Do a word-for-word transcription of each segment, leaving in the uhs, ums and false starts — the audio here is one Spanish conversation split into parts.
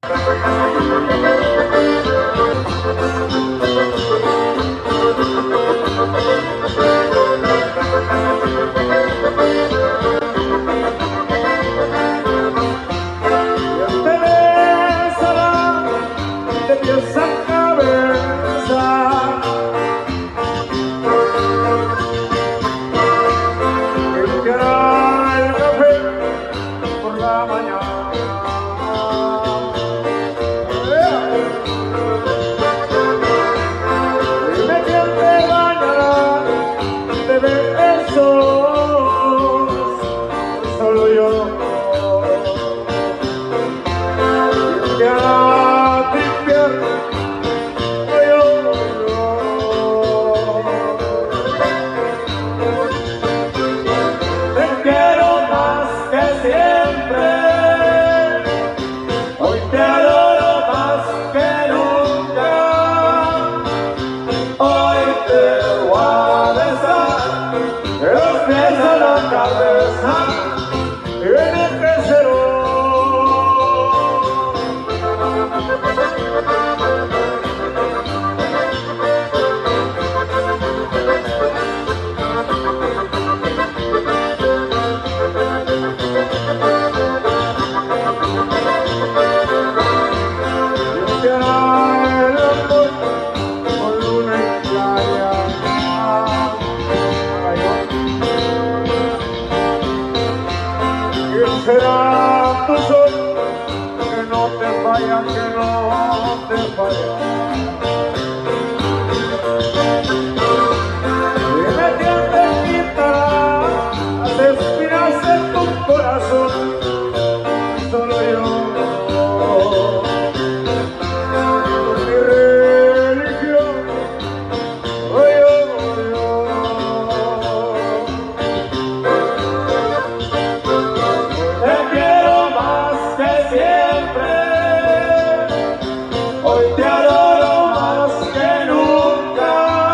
Será tu sol, que no te falla, que no te falla. Y me tiende quitar las espinas en tu corazón, solo yo. Mi religión, soy yo, yo. Hoy te adoro más que nunca,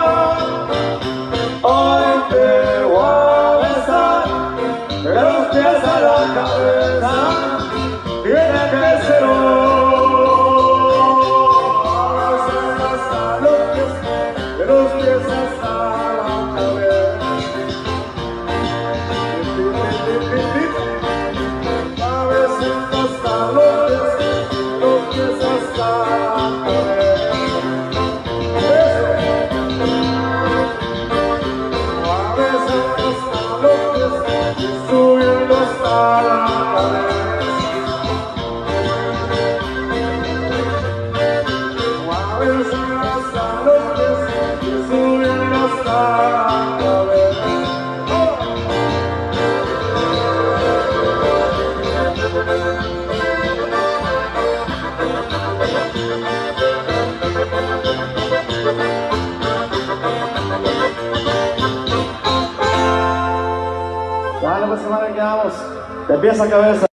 hoy te voy a besar, de los pies a la cabeza, tiene que ser hoy. Hasta los pies, de los pies hasta la cabeza. A veces hasta los pies, los pies hasta la cabeza. A veces hasta los pies, subiendo hasta la cabeza. A veces hasta los pies, subiendo hasta la cabeza. Dale, pues, semana que vamos. De pies a cabeza.